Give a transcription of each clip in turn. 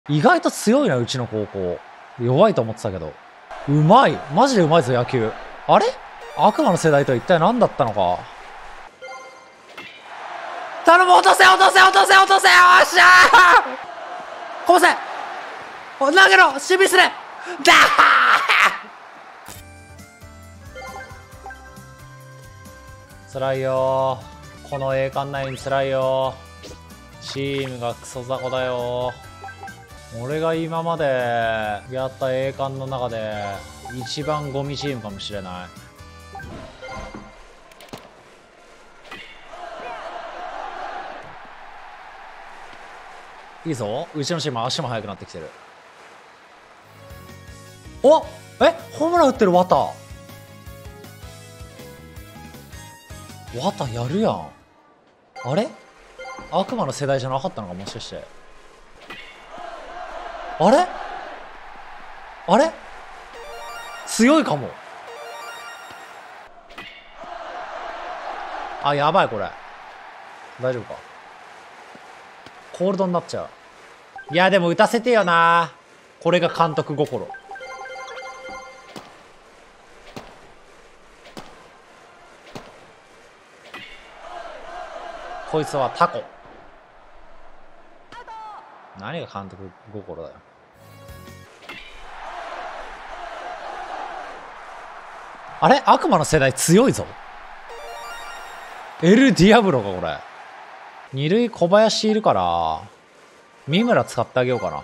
意外と強いな、うちの高校。弱いと思ってたけど。うまい。マジでうまいぞ、野球。あれ悪魔の世代とは一体何だったのか。頼む、落とせ落とせ落とせ落とせ、よっしゃーこぼせ投げろ、守備すれだー辛いよー。この栄冠ナイン辛いよー。チームがクソ雑魚だよー。俺が今までやった栄冠の中で一番ゴミチームかもしれない。いいぞ、うちのチーム足も速くなってきてる。おホームラン打ってる。綿やるやん。あれ悪魔の世代じゃなかったのか、もしかして。あれ強いかも。あ、やばいこれ。大丈夫か。コールドになっちゃう。いやでも打たせてよな。これが監督心。こいつはタコ。何が監督心だよ。あれ悪魔の世代強いぞ。エル・ディアブロかこれ。二塁小林いるから三村使ってあげようかな。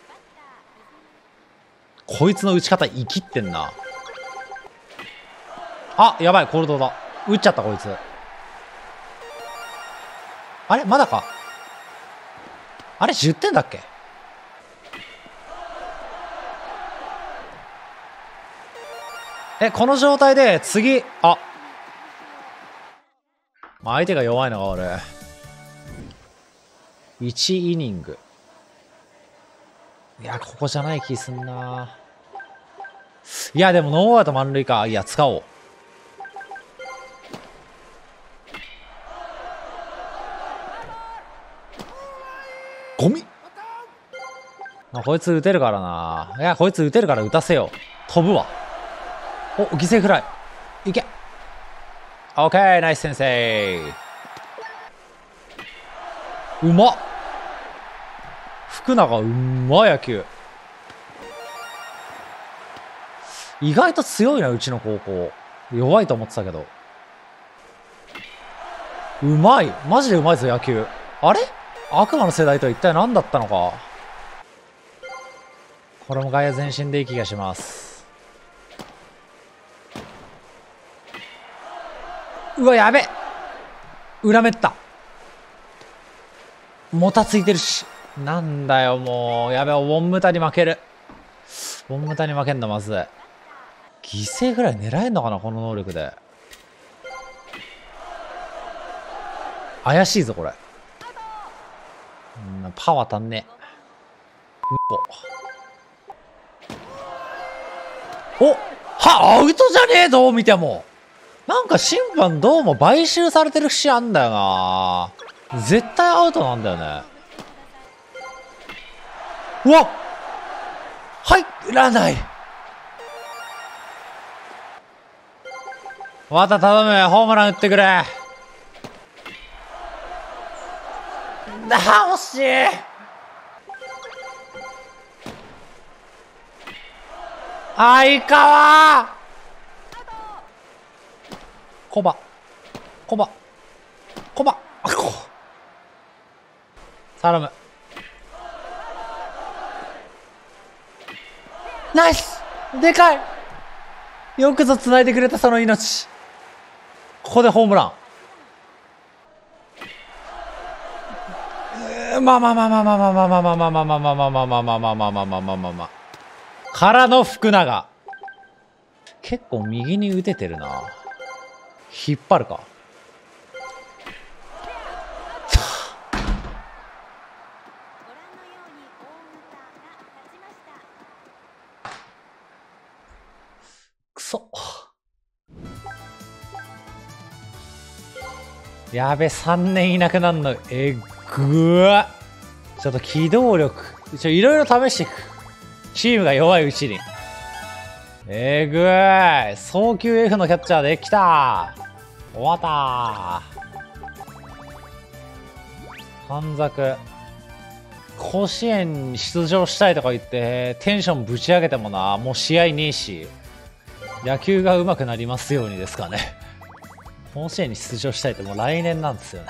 こいつの打ち方生きってんな。あ、やばい、コールドだ。打っちゃったこいつ。あれまだか。あれ10点だっけ。この状態で次、相手が弱いのが俺。1イニング。いや、ここじゃない気すんな。いや、でもノーアウト満塁か。いや、使おう。ゴミ。こいつ打てるからな。いや、こいつ打てるから打たせよう。飛ぶわ。お、犠牲フライ。いけ。オッケー、ナイス先生。うまっ。福永うまい野球。意外と強いな、うちの高校。弱いと思ってたけど。うまい。マジでうまいぞ、野球。あれ悪魔の世代とは一体何だったのか。これも外野前進でいい気がします。うわ、やべ。裏めった。もたついてるし。なんだよ、もう。やべ、ウォンムタに負ける。ウォンムタに負けんだ、まず。犠牲ぐらい狙えんのかな、この能力で。怪しいぞ、これ。パワー足んねえ。おアウトじゃねえ、どう見ても。なんか審判どうも買収されてる節あんだよな。絶対アウトなんだよね。うわ入らない。また頼む、ホームラン打ってくれ。惜しい。相川コバ頼む。ナイス。でかい。よくぞ繋いでくれた、その命。ここでホームラン。からの福永。結構右に打ててるな。引っ張るか。くそ。やべ、3年いなくなるの。ぐわ。ちょっと機動力いろいろ試していく。チームが弱いうちに。えぐい。早球 F のキャッチャーできた。終わったー。短冊。甲子園に出場したいとか言ってテンションぶち上げてもな、もう試合ねえし、野球が上手くなりますようにですかね。甲子園に出場したいってもう来年なんですよね。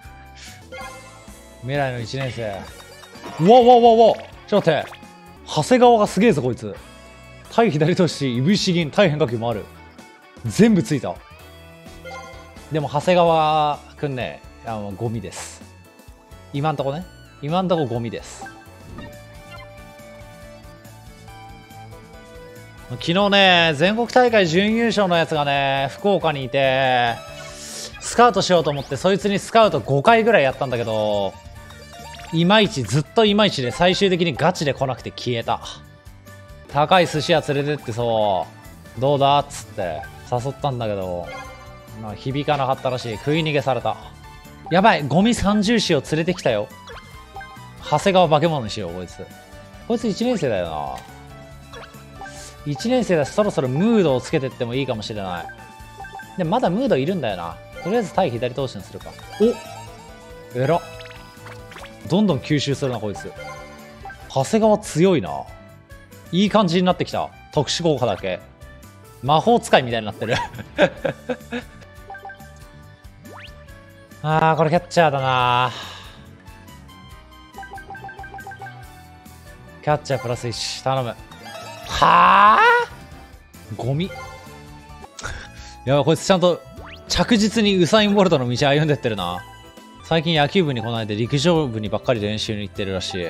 未来の1年生。うわうわうわうわ、ちょっと待って、長谷川がすげえぞこいつ。対左投手、いぶし銀、対変化球もある。全部ついた。でも長谷川くんね、ゴミです。今んとこね、今んとこゴミです。昨日ね、全国大会準優勝のやつがね、福岡にいて、スカウトしようと思ってそいつにスカウト5回ぐらいやったんだけど、いまいち、ずっといまいちで最終的にガチで来なくて消えた。高い寿司屋連れてってそうどうだっつって誘ったんだけど、響かなかったらしい。食い逃げされた。やばい、ゴミ三重士を連れてきたよ。長谷川化け物にしよう。こいつ1年生だよな。1年生だし、そろそろムードをつけてってもいいかもしれない。でもまだムードいるんだよな。とりあえず対左投手にするか。お、えらっ。どんどん吸収するなこいつ。長谷川強いな。いい感じになってきた。特殊効果だけ魔法使いみたいになってる。あー、これキャッチャーだな。キャッチャープラス1頼む。はあ、ゴミ。やばい、こいつちゃんと着実にウサイン・ボルトの道歩んでってるな。最近野球部に来ないで陸上部にばっかり練習に行ってるらしい。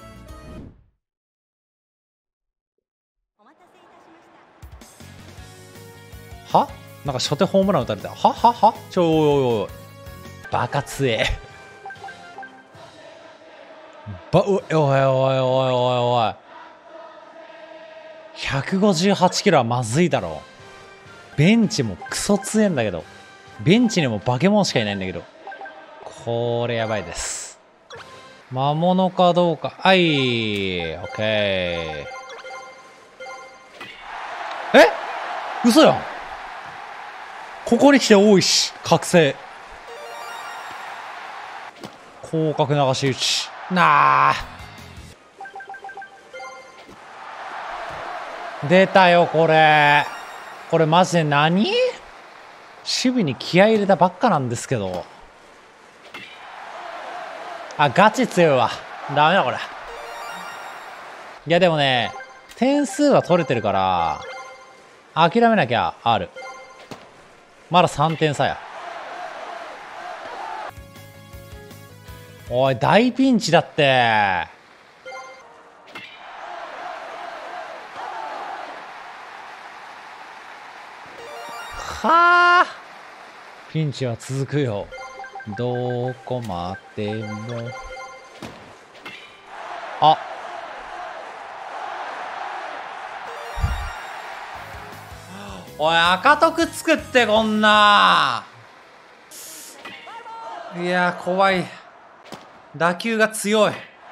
は、なんか初手ホームラン打たれた。はちょ、おいバカ強え。おい158キロはまずいだろ。ベンチもクソ強えんだけど。ベンチにも化け物しかいないんだけど。これやばいです。魔物かどうか。はい、オッケー。え、嘘やん。ここに来て多いし、覚醒。広角流し打ち。なあ。出たよ、これ。これマジで何？守備に気合い入れたばっかなんですけど。あ、ガチ強いわ。ダメだ、これ。いや、でもね、点数は取れてるから、諦めなきゃある。まだ3点差や。おい、大ピンチだって。はあ、ピンチは続くよ。どこまでも。あ、おい、赤徳作ってこんな。いや、怖い。打球が強い。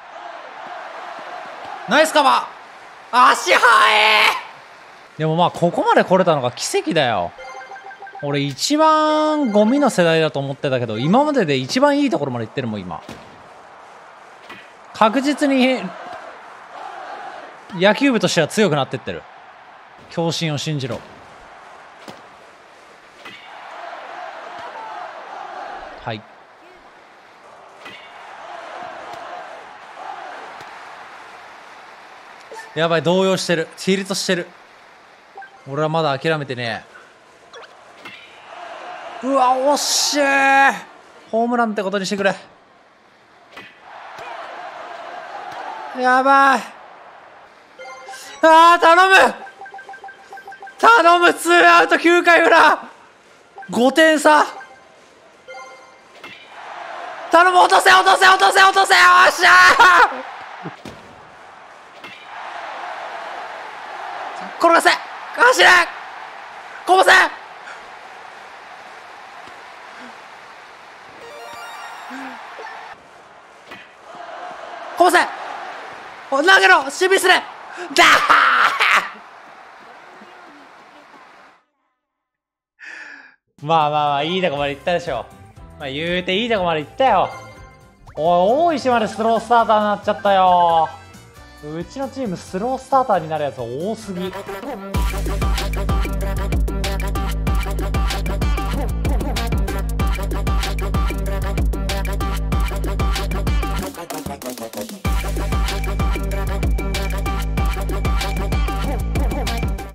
ナイスカバー。足速え。でもまあここまで来れたのが奇跡だよ。俺一番ゴミの世代だと思ってたけど、今までで一番いいところまで行ってるもん。今確実に野球部としては強くなってってる。強心を信じろ。はい、やばい、動揺してる。ティルトしてる。俺はまだ諦めてねえ。うわ、惜しい。ホームランってことにしてくれ。やばい。あー、頼む頼む。ツーアウト9回裏、5点差。頼む、落とせ落とせ落とせ落とせ。よっしゃー。転がせ、走れ、こぼせ。こぼせ。 投げろ守備するだまあまあまあ、いいとこまで行ったでしょ。まあ言うていいとこまで行ったよ。おい、大石までスロースターターになっちゃったよ。うちのチームスロースターターになるやつ多すぎ。